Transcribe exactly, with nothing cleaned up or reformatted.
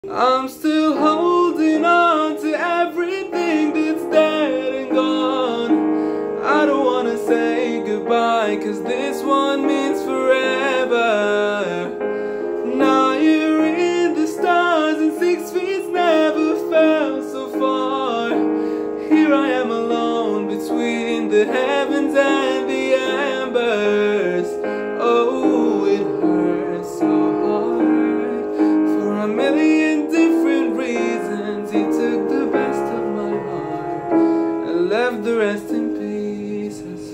I'm still holding on to everything that's dead and gone. I don't wanna say goodbye, cause this one means forever. Now you're in the stars and six feet never felt so far. Here I am alone between the heavens and the embers.